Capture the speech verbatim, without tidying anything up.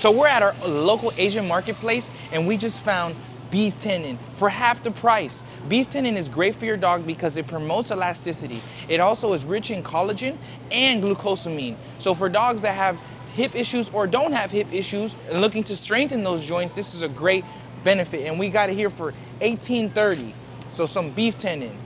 So we're at our local Asian marketplace and we just found beef tendon for half the price. Beef tendon is great for your dog because it promotes elasticity. It also is rich in collagen and glucosamine. So for dogs that have hip issues or don't have hip issues and looking to strengthen those joints, this is a great benefit. And we got it here for eighteen thirty. So some beef tendon.